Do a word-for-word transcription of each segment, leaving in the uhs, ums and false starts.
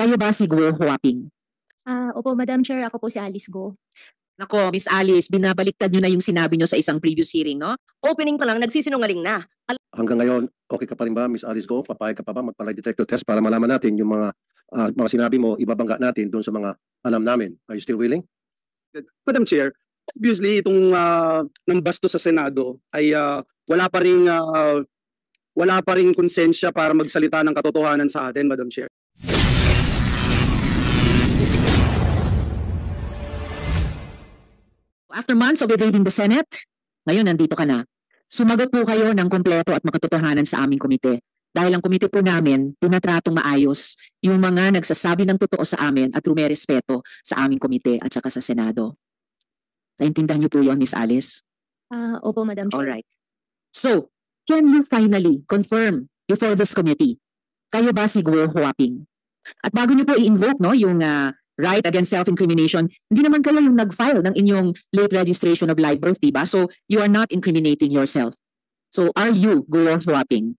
Kayo ba si Guo Huaping? Ah, opo, Madam Chair, ako po si Alice Go. Nako, Miss Alice, binabaliktad nyo na yung sinabi nyo sa isang previous hearing, no? Opening pa lang, nagsisinungaling na. Hanggang ngayon, okay ka pa rin ba, Miss Alice Go? Papayag ka pa ba magpa-lie detector test para malaman natin yung mga ah, mga sinabi mo, ibabangga natin doon sa mga alam namin. Are you still willing? Madam Chair, obviously itong uh, ng basto sa Senado ay ah, wala pa ring ah, wala pa ring konsensya para magsalita ng katotohanan sa atin, Madam Chair. After months of evading the Senate, ngayon nandito ka na. Sumagot po kayo ng kompleto at makatotohanan sa aming komite. Dahil ang komite po namin, tinatratong maayos yung mga nagsasabi ng totoo sa amin at rumerespeto sa aming komite at saka sa Senado. Naintindihan niyo po yun, Miss Alice? Ah, opo, Madam Chair. Alright. So, can you finally confirm before this committee, kayo ba si Guo Huaping? At bago niyo po i-invoke no, yung uh, right against self-incrimination, hindi naman kayo yung nag-file ng inyong late registration of live birth, diba? So, you are not incriminating yourself. So, are you Guo Huaping?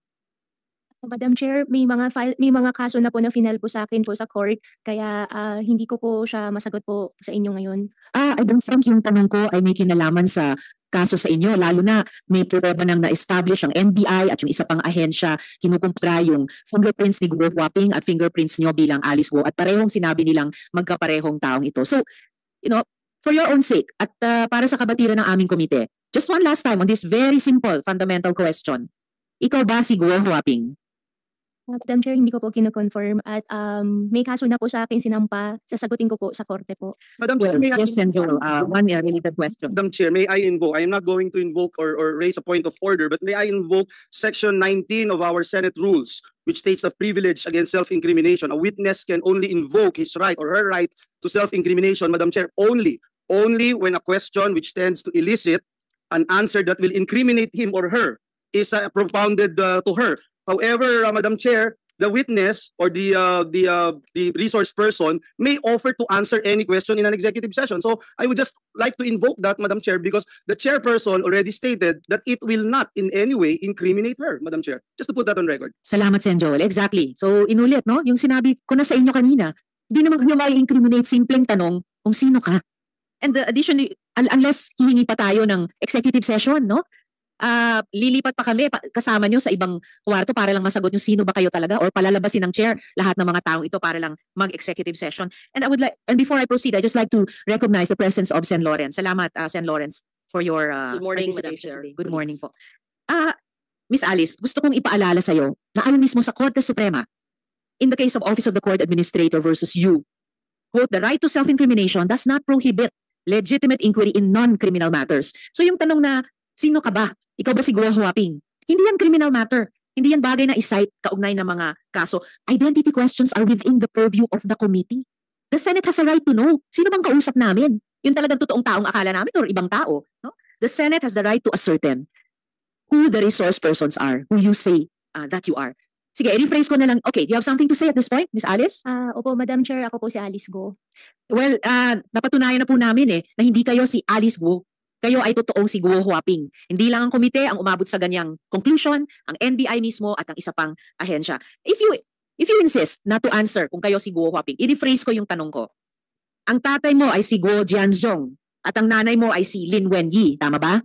Madam Chair, may mga file, may mga kaso na po na final po sa akin po sa court, kaya ah, hindi ko po siya masagot po sa inyo ngayon. Ah, I don't think yung tanong ko ay may kinalaman sa kaso sa inyo, lalo na may prueba nang na-establish ang N B I at yung isa pang ahensya, kinukumpara yung fingerprints ni Guo Huaping at fingerprints nyo bilang Alice Go at parehong sinabi nilang magkaparehong taong ito. So, you know, for your own sake at uh, para sa kabatiran ng aming komite, just one last time on this very simple fundamental question. Ikaw ba si Guo Huaping? Ah, Madam Chair, hindi ko po kino-confirm at um, may kaso na po sa akin sinampa, sasagutin ko po sa korte po. Madam Chair, Well, may I, yes, Senjo, uh, one uh, related question. Madam Chair, may I invoke? I am not going to invoke or, or raise a point of order, but may I invoke Section nineteen of our Senate rules, which states a privilege against self-incrimination. A witness can only invoke his right or her right to self-incrimination, Madam Chair, only, only when a question which tends to elicit an answer that will incriminate him or her is uh, propounded uh, to her. However, uh, Madam Chair, the witness or the uh, the uh, the resource person may offer to answer any question in an executive session. So I would just like to invoke that, Madam Chair, because the chairperson already stated that it will not in any way incriminate her, Madam Chair. Just to put that on record. Salamat, Senjo. Exactly. So, inulit, no? Yung sinabi ko na sa inyo kanina, hindi naman kayo mai-incriminate, simpleng tanong kung sino ka. And uh, additionally, un- unless hihingi pa tayo ng executive session, no? Uh, lilipat pa kami pa, kasama nyo sa ibang kwarto para lang masagot nyo sino ba kayo talaga or palalabasin ng chair lahat ng mga taong ito para lang mag-executive session. And I would like, and before I proceed, I just like to recognize the presence of Sen Lauren. Salamat, uh, Sen Lauren, for your uh, Good morning, Madam participation Chair. today. Good morning po. Ah, uh, Miss Alice, gusto kong ipaalala sa iyo na ayon mismo sa Korte Suprema, in the case of Office of the Court Administrator versus you, quote, the right to self-incrimination does not prohibit legitimate inquiry in non-criminal matters. So yung tanong na, sino ka ba? Ikaw ba si Guo Huaping? Hindi yan criminal matter. Hindi yan bagay na isight kaugnay ng mga kaso. Identity questions are within the purview of the committee. The Senate has a right to know. Sino bang kausap namin? Yung talagang totoong taong akala namin or ibang tao? No? The Senate has the right to ascertain who the resource persons are, who you say uh, that you are. Sige, i-rephrase ko na lang. Okay, do you have something to say at this point, Miss Alice? Ah, opo, Madam Chair, ako po si Alice Go. Well, uh, napatunayan na po namin eh, na hindi kayo si Alice Guo. Kayo ay totoong si Guo Huaping. Hindi lang ang komite ang umabot sa ganyang conclusion, ang N B I mismo at ang isa pang ahensya. If you if you insist not to answer kung kayo si Guo Huaping, i-rephrase ko yung tanong ko. Ang tatay mo ay si Guo Jianzhong at ang nanay mo ay si Lin Wenyi, tama ba?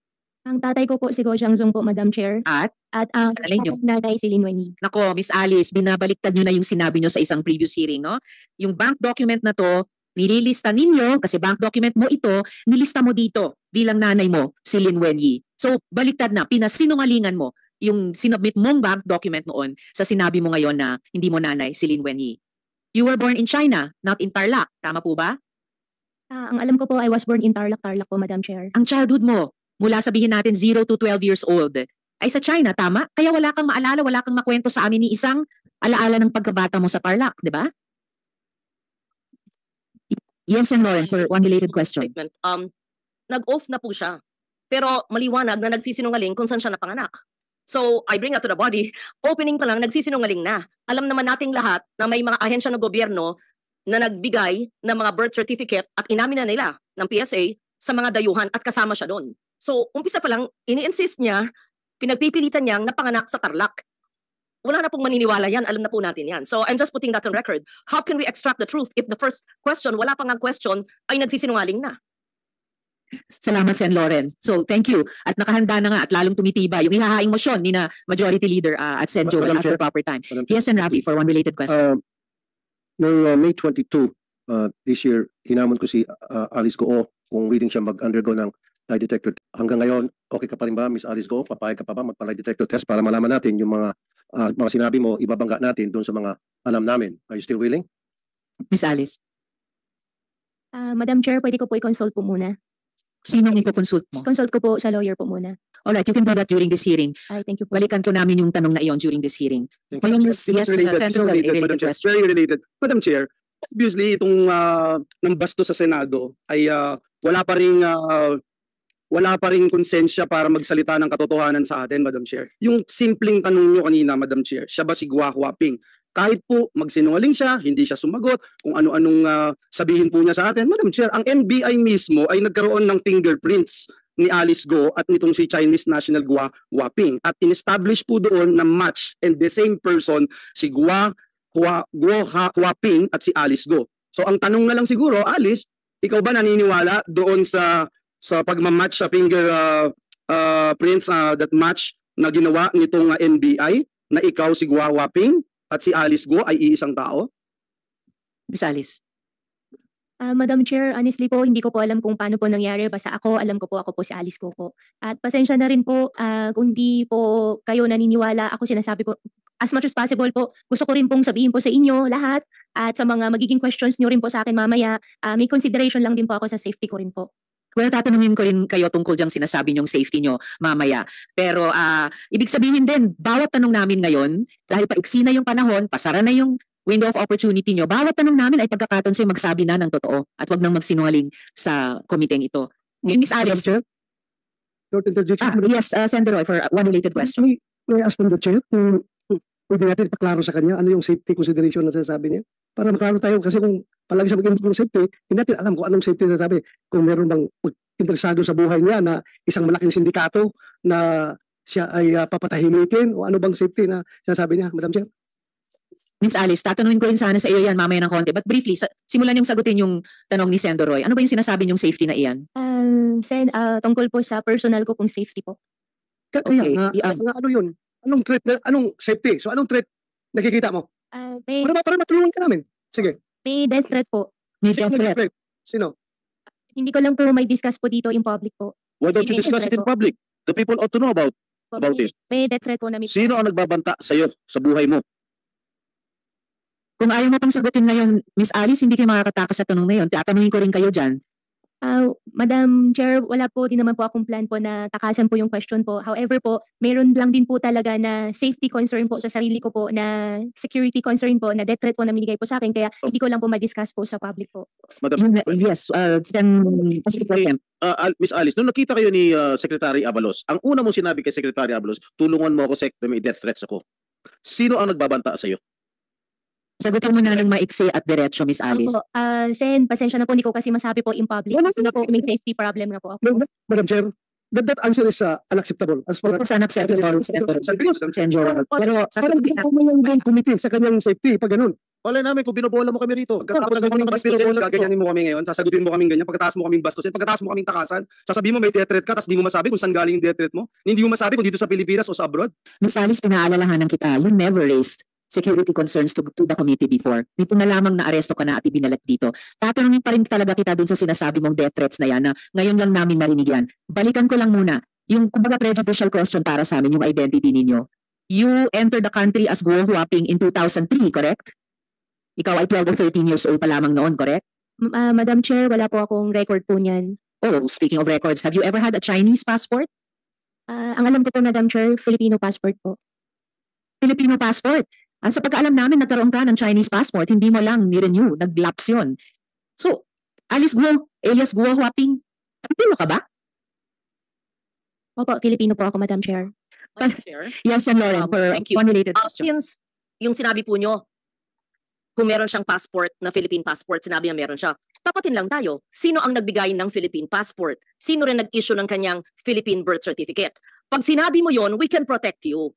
Ang tatay ko po si Go Jianzhong po, Madam Chair. At? At ang Alin nyo? nanay si Lin Wenyi. Nako, Miss Alice, binabaliktad nyo na yung sinabi nyo sa isang previous hearing, no? Yung bank document na to, nililista ninyo, kasi bank document mo ito, nilista mo dito bilang nanay mo, si Lin Wenyi. So, baliktad na, pinasinungalingan mo yung sinubmit mong bank document noon sa sinabi mo ngayon na hindi mo nanay, si Lin Wenyi. You were born in China, not in Tarlac. Tama po ba? Ah, ang alam ko po, I was born in Tarlac, Tarlac po, Madam Chair. Ang childhood mo, mula sabihin natin zero to twelve years old, ay sa China, tama? Kaya wala kang maalala, wala kang makwento sa amin ni isang alaala ng pagkabata mo sa Tarlac, di ba? Yes, and Lauren, for one related question. Statement. Um, nag-off na po siya. Pero maliwanag na nagsisinungaling kung saan siya napanganak. So, I bring that to the body. Opening pa lang, nagsisinungaling na. Alam naman nating lahat na may mga ahensya ng gobyerno na nagbigay ng mga birth certificate at inamin na nila ng P S A sa mga dayuhan at kasama siya doon. So, umpisa pa lang, ini-insist niya, pinagpipilitan niyang napanganak sa Tarlac. wala na pong maniniwala yan. Alam na po natin yan. So I'm just putting that on record. How can we extract the truth if the first question, wala pang ang question, ay nagsisinungaling na? Salamat, Sen. Lauren. So, thank you. At nakahanda na nga at lalong tumitiba yung ihahaing motion ni na Majority Leader uh, at Sen. Joel Madam after Chair. proper time. Madam Chair. Yes, Sen. Rafi, for one related question. Uh, noong uh, May twenty-two uh, this year, hinamon ko si uh, Alice Goo kung willing siya mag-undergo ng lie detector. Hanggang ngayon, okay ka pa rin ba, Miss Alice Goo? Papayag ka pa ba magpa-lie detector test para malaman natin yung mga uh, mga sinabi mo, ibabangga natin doon sa mga alam namin. Are you still willing? Miss Alice, Ah, Madam Chair, pwede ko po i-consult po muna. sinong ipoconsult mo? Consult ko po sa lawyer po muna. Alright, you can do that during this hearing. Ay, thank you po. Balikan ko namin yung tanong na iyon during this hearing. Thank Ngayon, you. Miss, This yes, is related, uh, this is Sen. Joel, a related, related Madam Chair. question. Very related. Madam Chair, obviously itong uh, ng basto sa Senado ay uh, wala pa ring uh, wala pa ring konsensya para magsalita ng katotohanan sa atin, Madam Chair. Yung simpleng tanong nyo kanina, Madam Chair, siya ba si Gua Huaping? Kahit po magsinungaling siya, hindi siya sumagot, kung ano-anong uh, sabihin po niya sa atin. Madam Chair, ang N B I mismo ay nagkaroon ng fingerprints ni Alice Goo at nitong si Chinese national Gua Huaping. At in-establish po doon na match and the same person, si Gua, Hua, Guo Ha- Huaping at si Alice Goo. So ang tanong na lang siguro, Alice, ikaw ba naniniwala doon sa sa pagmamatch sa finger uh, uh, prints uh, that match na ginawa nitong uh, N B I na ikaw si Gua Huaping at si Alice Goo ay iisang tao? Miss Alice. Ah, Madam Chair, honestly po, hindi ko po alam kung paano po nangyari. Basta ako, alam ko po, ako po si Alice Goo po. At pasensya na rin po, ah, kung hindi po kayo naniniwala, ako sinasabi ko, as much as possible po, gusto ko rin pong sabihin po sa inyo lahat at sa mga magiging questions nyo rin po sa akin mamaya, ah, may consideration lang din po ako sa safety ko rin po. Well, tatanungin ko rin kayo tungkol diyang sinasabi niyong safety niyo mamaya. Pero ah, ibig sabihin din, bawat tanong namin ngayon, dahil paiksi na yung panahon, pasara na yung window of opportunity niyo, bawat tanong namin ay pagkakataon sa'yo magsabi na ng totoo at wag nang magsinungaling sa komiteng ito. Miss Alice. Chair? Short interjection. Ah, yes, uh, Senator Roy, for one related question. May, may ask from the chair kung kung pwede natin paklaro sa kanya ano yung safety consideration na sinasabi niya. Para maklaro tayo kasi kung palagi siya mag-involve ng safety, hindi natin alam kung anong safety na sabi. Kung meron bang interesado sa buhay niya na isang malaking sindikato na siya ay uh, papatahimikin o ano bang safety na sinasabi niya, Madam Chair? Miss Alice, tatanungin ko rin sana sa iyo yan mamaya ng konti. But briefly, sa, simulan yung sagutin yung tanong ni Senator Roy. Ano ba yung sinasabi niyong safety na iyan? Um, Sen, ah, tungkol po sa personal ko pong safety po. Kaya Okay, nga, i- nga, ano yun? Anong threat, na, anong safety? So anong threat nakikita mo? Ah, may, Para, para matulungan ka namin. Sige. may death threat po. May Sino death threat. threat? Sino? Hindi ko lang po may discuss po dito in public po. Why don't you May discuss death it in threat po. public? The people ought to know about Po, About may, it. may death threat po na may sino ang nagbabanta sa iyo sa buhay mo. Kung ayaw mo pang sagutin ngayon, Miss Alice, hindi kayo makakatakas sa tanong na yun. Tatanungin ko rin kayo dyan. Ah, Madam Chair, wala po din naman po akong plan po na takasan po yung question po. However po, mayroon lang din po talaga na safety concern po sa sarili ko po, na security concern po, na death threat po na binigay po sa akin. Kaya hindi ko lang po ma-discuss po sa public po. Madam, Yun, yes, uh, Sen. Secretary. uh, Al- Miss Alice, nung nakita kayo ni uh, Secretary Abalos, ang una mong sinabi kay Secretary Abalos, tulungan mo ako, Sec, may death threats ako. Sino ang nagbabanta sa iyo? Sagutin mo na ng maiksi at diretso, Miss Alice. Opo, ah, Sen, pasensya na po, hindi ko kasi masabi po in public. Wala- Kasi na po, may safety problem na po ako. Madam Chair, that, that answer is uh, unacceptable. As far Opo, sana acceptable, Senator Sen. Joel. Pero Parang sasagutin hindi ko may yung committee sa kanyang safety pag ganun. Wala namin kung binobola mo kami rito. Pagkatapos Pagkatapos mo ng kaming bastusin, gaganyanin mo kami ngayon, sasagutin mo kaming ganyan, pagkatapos mo kaming bastusin, pagkatapos mo kaming takasan, sasabihin mo may death threat ka, tapos di mo masabi kung saan galing yung death threat mo. Hindi mo masabi kung dito sa Pilipinas o sa abroad. Miss Alice, pinaalalahanan kita, you never raised security concerns to, to the committee before. Dito na lamang na aresto ka na at ibinalat dito. Tatanungin pa rin talaga kita dun sa sinasabi mong death threats na yan na ngayon lang namin narinig yan. Balikan ko lang muna. Yung kumbaga prejudicial question para sa amin, yung identity ninyo. You entered the country as Guo Huaping in two thousand three, correct? Ikaw ay twelve or thirteen years old pa lamang noon, correct? M- ah, Madam Chair, wala po akong record po niyan. Oh, speaking of records, have you ever had a Chinese passport? Ah, ang alam ko po, Madam Chair, Filipino passport po. Filipino passport? Ah, sa pagkaalam namin, nagkaroon ka ng Chinese passport, hindi mo lang ni-renew, nag-lapse yun. So, Alice Guo, alias Guo Huaping, Filipino ka ba? Opo, Filipino po ako, Madam Chair. Madam Chair. Yes, and Lauren, Um, for thank you. one related Uh, question. since yung sinabi po nyo, kung meron siyang passport na Philippine passport, sinabi niya meron siya, tapatin lang tayo. Sino ang nagbigay ng Philippine passport? Sino rin nag-issue ng kanyang Philippine birth certificate? Pag sinabi mo yon, we can protect you.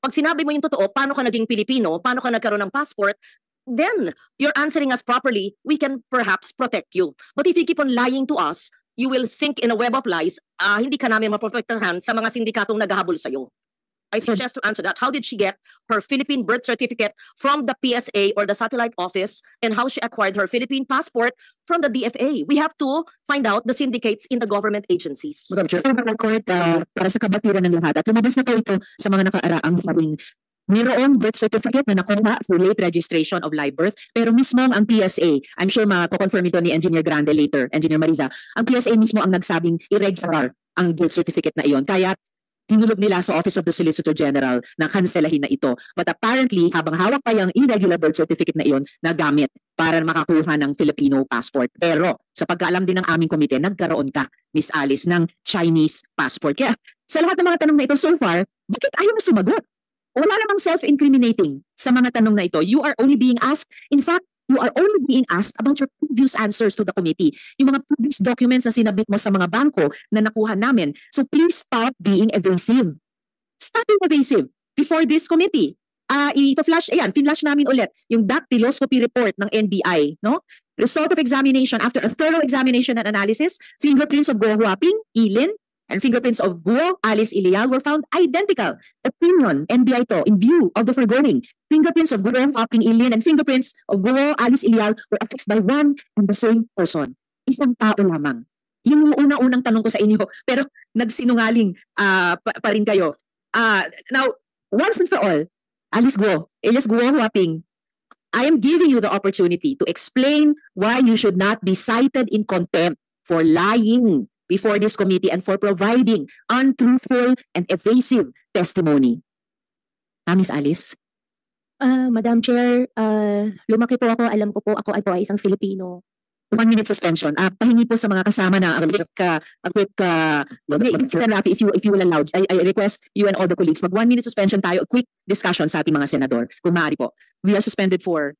Pag sinabi mo yung totoo, paano ka naging Pilipino, paano ka nagkaroon ng passport, then you're answering us properly, we can perhaps protect you. But if you keep on lying to us, you will sink in a web of lies, ah, hindi ka namin maprotektahan sa mga sindikatong naghahabol sa'yo. I suggest to answer that. How did she get her Philippine birth certificate from the P S A or the satellite office, and how she acquired her Philippine passport from the D F A? We have to find out the syndicates in the government agencies. Madam Chair, Ito ng court uh, para sa kabatiran ng lahat. At lumabas na po ito sa mga nakaraang sabing mayroong birth certificate na nakuha for late registration of live birth, pero mismo ang P S A, I'm sure mako-confirm ito ni Engineer Grande later, Engineer Mariza, ang P S A mismo ang nagsabing irregular ang birth certificate na iyon. Kaya tinulog nila sa Office of the Solicitor General na kanselahin na ito. But apparently, habang hawak pa yung irregular birth certificate na iyon, nagamit para makakuha ng Filipino passport. Pero sa pagkaalam din ng aming komite, nagkaroon ka, Miss Alice, ng Chinese passport. Kaya sa lahat ng mga tanong na ito so far, bakit ayaw mo sumagot? Wala namang self-incriminating sa mga tanong na ito. You are only being asked, in fact, you are only being asked about your previous answers to the committee. Yung mga previous documents na sinabit mo sa mga bangko na nakuha namin. So please stop being evasive. Stop being evasive before this committee. Uh, i-flash, ayan, finlash namin ulit yung dactyloscopy report ng N B I, no? Result of examination, after a thorough examination and analysis, fingerprints of Guo Huaping, Ilin, and fingerprints of Guo, Alice Ilial were found identical. Opinion, N B I to, in view of the foregoing, fingerprints of Guo, Huaping, Ilin, and fingerprints of Guo, Alice Ilial were affixed by one and the same person. Isang tao lamang. Yun yung unang-unang tanong ko sa inyo, pero nagsinungaling uh, pa, pa rin kayo. Uh, now, once and for all, Alice Guo, Alice Guo, Huaping, I am giving you the opportunity to explain why you should not be cited in contempt for lying before this committee and for providing untruthful and evasive testimony. Ah, Miss Alice? Ah, Madam Chair, ah, lumaki po ako, alam ko po ako ay po ay isang Filipino. One minute suspension. Ah, pahingi po sa mga kasama na a quick, uh, a quick, uh, Sen. Rafi, if you, if you will allow, I, I request you and all the colleagues, mag one minute suspension tayo, a quick discussion sa ating mga senador. Kung maaari po. We are suspended for,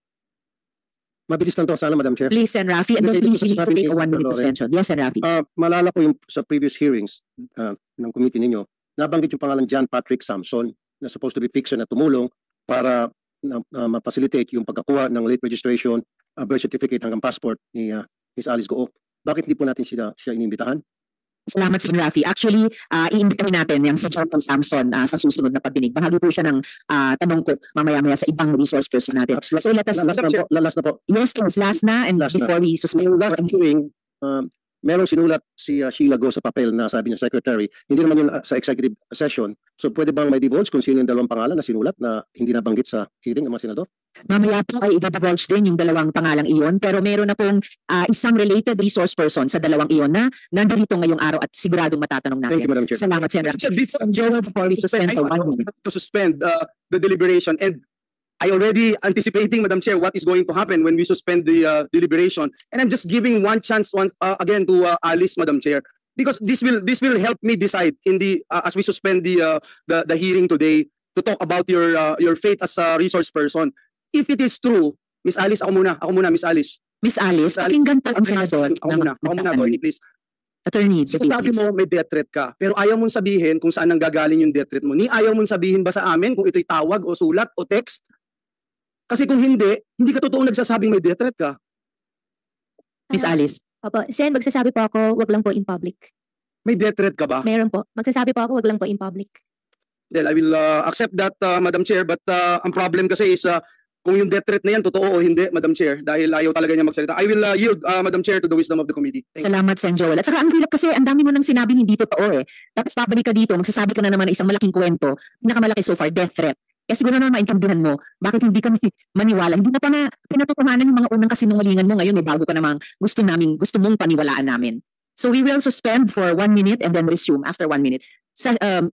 mabilis lang to sana, Madam Chair. please, Sen. Rafi, and then Okay, please, we need to take a one minute Lore. suspension. Yes, Sen. Rafi. Ah, maalala ko yung sa previous hearings ah, ng committee ninyo, nabanggit yung pangalan John Patrick Samson na supposed to be fixer na tumulong para na, na ma-facilitate yung pagkakuha ng late registration, ah, birth certificate hanggang passport ni ah, Miss Alice Goo. Bakit hindi po natin siya, siya inimbitahan? Salamat, Sen. Rafi. Actually, uh, iimbitahin natin yung si Jonathan Samson uh, sa susunod na pagdinig. Bahagi po siya ng uh, tanong ko mamaya-maya sa ibang resource person natin. Last, So let us, last, na po, last na po. yes, please, last na, and Last na. before we suspend. Yung last hearing, um, merong sinulat si uh, Sheila Go sa papel na sabi niya secretary, hindi naman yun uh, sa executive session. So pwede bang may divulge kung sino yung dalawang pangalan na sinulat na hindi nabanggit sa hearing ng mga senador? Mamaya po ay i-divulge din yung dalawang pangalang iyon, pero meron na pong uh, isang related resource person sa dalawang iyon na nandito ngayong araw at siguradong matatanong Thank natin. you, Madam Chair. Salamat, Sen. Rafi. Chair, before- Joel, before we suspend for one minute. to suspend uh, the deliberation, and I already anticipating, Madam Chair, what is going to happen when we suspend the uh, deliberation, and I'm just giving one chance one uh, again to uh, Alice, Madam Chair, because this will this will help me decide in the uh, as we suspend the uh, the the hearing today to talk about your uh, your fate as a resource person. If it is true, Miss Alice, ako muna, ako muna, Miss Alice. Miss Alice, Miss Alice, pakinggan po ang senador. Ako muna, ako muna, attorney, please. Attorney, So sabi mo may death threat ka, pero ayaw mong sabihin kung saan nang gagaling yung death threat mo. Ni ayaw mong sabihin ba sa amin kung ito'y tawag o sulat o text? Kasi kung hindi, hindi ka totoo nagsasabing may death threat ka. Miss Ah, Alice. Opo, Sen, magsasabi po ako, wag lang po in public. May death threat ka ba? Meron po. Magsasabi po ako, wag lang po in public. Well, I will uh, accept that, uh, Madam Chair, but uh, ang problem kasi is uh, kung yung death threat na yan, totoo o hindi, Madam Chair, dahil ayaw talaga niya magsalita. I will uh, yield, uh, Madam Chair, to the wisdom of the committee. Thank you. Salamat, Sen. Joel. At saka ang hirap kasi, ang dami mo nang sinabing hindi totoo eh. Tapos babalik ka dito, magsasabi ka na naman ng isang malaking kwento, pinakamalaki so far, death threat. Kaya siguro naman maintindihan mo, bakit hindi kami maniwala. Hindi na pa na pinatutuhanan yung mga unang kasinungalingan mo ngayon, may bago ka namang gusto namin, gusto mong paniwalaan namin. So we will suspend for one minute and then resume after one minute. Sa, um,